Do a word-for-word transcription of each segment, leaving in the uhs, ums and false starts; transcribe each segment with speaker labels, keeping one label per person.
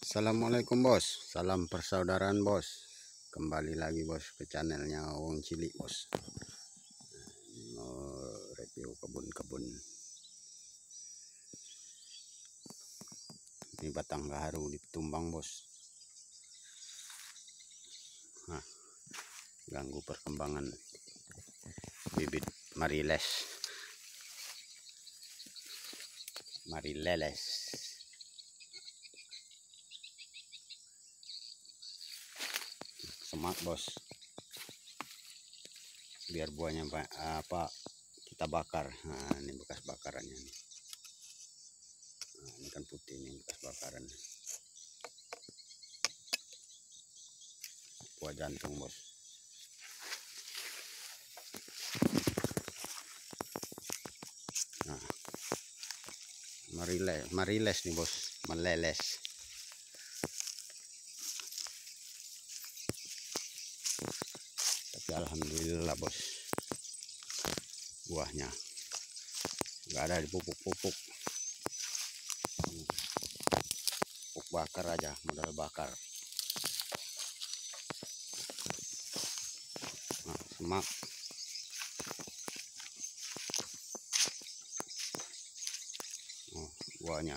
Speaker 1: Assalamualaikum bos, salam persaudaraan bos. Kembali lagi bos ke channelnya Wong Cilik bos. Mau review kebun-kebun. Ini batang gaharu ditumbang bos. Nah, ganggu perkembangan bibit mariles. Marileles. Semak bos, biar buahnya apa kita bakar. Nah, ini bekas bakarannya nih. Nah, ini kan putih, ini bekas bakaran buah jantung bos. Nah, mariles, mariles nih bos, meleles. Tapi alhamdulillah bos, buahnya nggak ada di pupuk-pupuk. Pupuk bakar aja, modal bakar. Nah, semak. Oh, buahnya.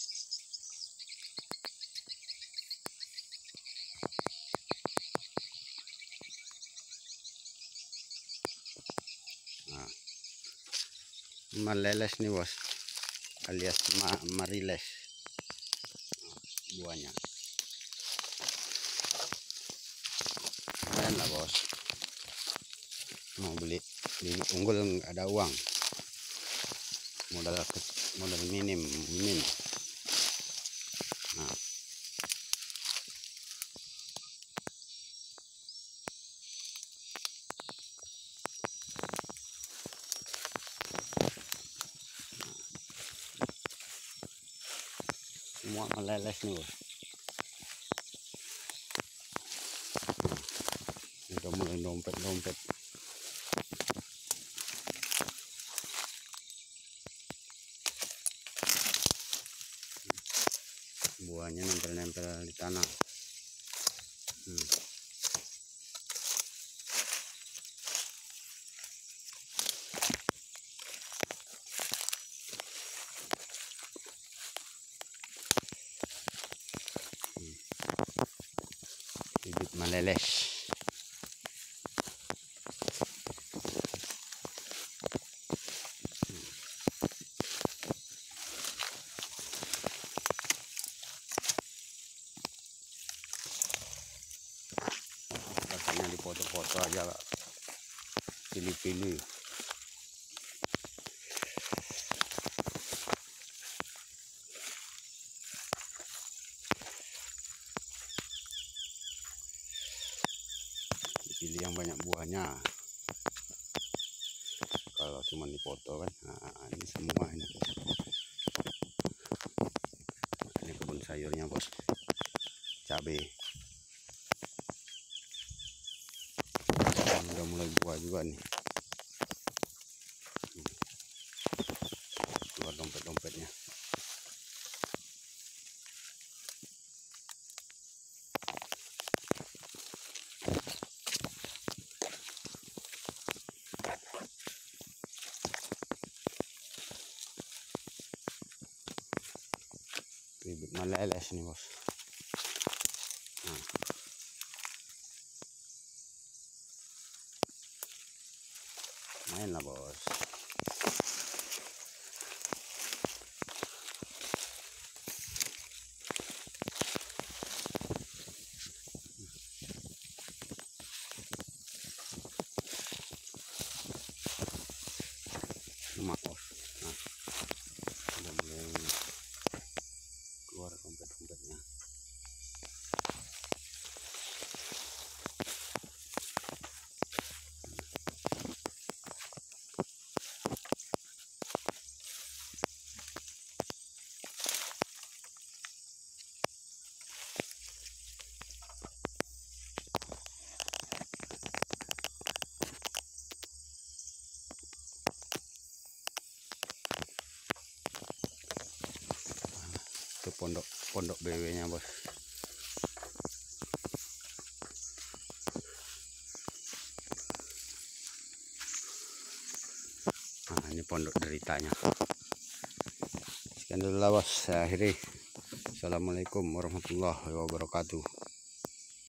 Speaker 1: Nah, meleles nih bos, alias ma mariles. Nah, buahnya keren lah bos. Mau beli bibit unggul nggak ada uang, modal modal minim minim. Nah, semua meleles nih bos. Nah, udah mulai dompet-dompet. Buahnya nempel-nempel di tanah. Hmm. Hmm. Bibit meleles. Katanya dipoto-foto aja, pilih-pilih. Pilih yang banyak buahnya. Kalau cuma dipoto kan, nah, ini semua ini. Ini kebun sayurnya bos, cabai. Ini udah mulai buah juga nih. Keluar dompet-dompetnya. Bibit meleles nih bos. Nah, main lah bos. Semak bos. Nah, udah mulai keluar dompet-dompetnya. pondok B W nya bos. Nah ini pondok deritanya. Sekian dulu lah bos, saya akhiri. Assalamualaikum warahmatullahi wabarakatuh.